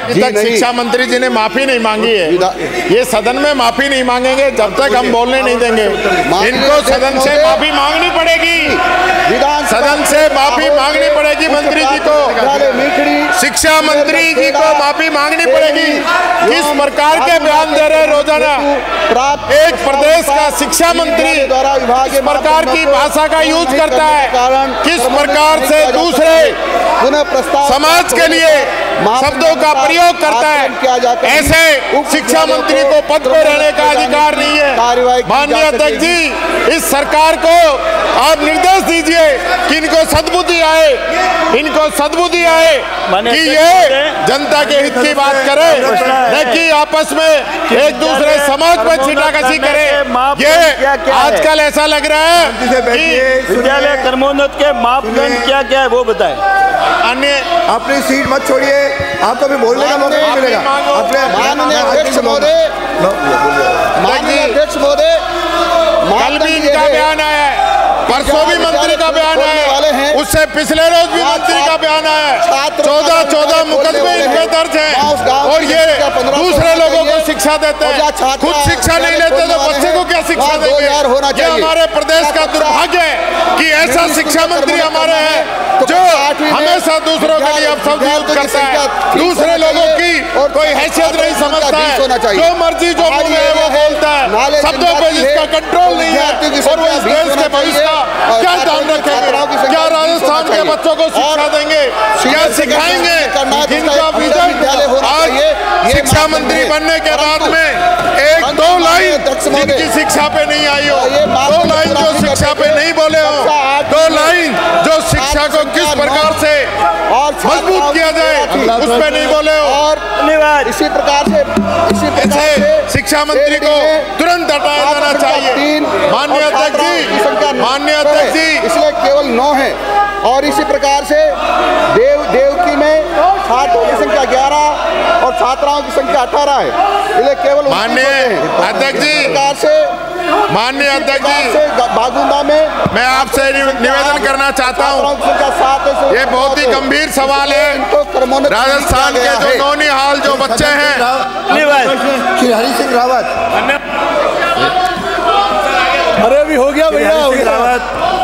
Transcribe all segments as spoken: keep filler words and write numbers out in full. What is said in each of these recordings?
अभी तक शिक्षा मंत्री जी ने माफी नहीं मांगी है। ये सदन में माफी नहीं मांगेंगे जब तक हम बोलने नहीं देंगे। इनको सदन से माफी मांगनी पड़ेगी, सदन से माफी मांगनी पड़ेगी मंत्री जी को, शिक्षा मंत्री जी को माफी मांगनी पड़ेगी। किस प्रकार के बयान दे रहे रोजाना, एक प्रदेश का शिक्षा मंत्री किस प्रकार की भाषा का यूज करता है, किस प्रकार से दूसरे समाज के लिए शब्दों का प्रयोग करता है, ऐसे शिक्षा मंत्री को पद पर रहने का अधिकार नहीं है। माननीय अध्यक्ष जी, इस सरकार को आप निर्देश दीजिए कि इनको सद्बुद्धि आए, इनको सद्बुद्धि आए कि ये जनता के हित की बात करे, न कि आपस में एक दूसरे समाज पर छींटाकशी करे। ये आजकल ऐसा लग रहा है कि विद्यालय कर्मोन्नत के मापदंड क्या क्या है वो बताएं। अन्य अपनी सीट मत छोड़िए, आपको भी बोलने का मौका नहीं मिलेगा। माननीय अध्यक्ष महोदय, माननीय अध्यक्ष महोदय, कल भी इनका बयान आया है, परसों भी मंत्री का बयान आया है, उससे पिछले रोज भी मंत्री का बयान आया है। चौदह चौदह मुकदमे इनके दर्ज हैं और ये दूसरे लोगों को शिक्षा देते हैं, खुद शिक्षा नहीं लेते तो बच्चे को क्या शिक्षा देंगे। ये हमारे प्रदेश का दुर्भाग्य है कि ऐसा शिक्षा मंत्री हमारे हैं जो हमेशा दूसरों के लिए अपशब्द यूज करता है, दूसरे लोगों की कोई हैसियत नहीं समझता है, जो मर्जी जो मुंह में वो बोलता है, शब्दों पे जिसका कंट्रोल नहीं है, और वो इस देश के भविष्य का क्या ध्यान रखेंगे, क्या राजस्थान के बच्चों को शिक्षा देंगे, क्या सिखाएंगे। जिनका विजन आज शिक्षा मंत्री बनने के बाद में एक दो लाइन जिनकी शिक्षा पे नहीं आई हो, दो लाइन जो शिक्षा पे नहीं बोले हो, दो लाइन जो शिक्षा को किस प्रकार से मजबूत किया जाए उस पे नहीं बोले हो। और धन्यवाद। इसी प्रकार से इसी प्रकार से शिक्षा मंत्री को तुरंत हटाया जाना चाहिए। माननीय अध्यक्ष जी, माननीय अध्यक्ष जी, इसलिए केवल नौ है और इसी प्रकार से देव देवकी में छात्रों की संख्या ग्यारह और छात्राओं की संख्या अठारह है, इसलिए केवल माननीय अध्यक्ष जी, प्रकार से माननीय अध्यक्ष जी, बागुंदा में मैं आपसे निवेदन करना चाहता हूँ, ये बहुत ही गंभीर सवाल है। राजस्थान के जो नौनिहाल जो बच्चे हैं, श्री हरि सिंह रावत, अरे अभी हो गया भैया, हो गया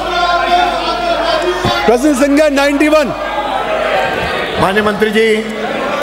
प्रश्न संख्या इक्यानवे। माननीय मंत्री जी,